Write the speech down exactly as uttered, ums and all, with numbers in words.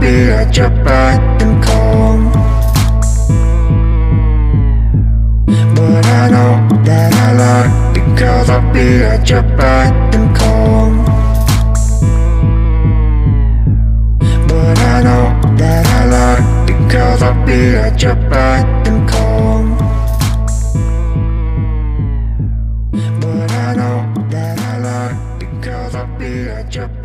be at your beck and call. But I know that I lie, because I'll be at your beck and call. But I know that I lie, because I'll be at your beck and call. But I know that I lie, because I'll be at your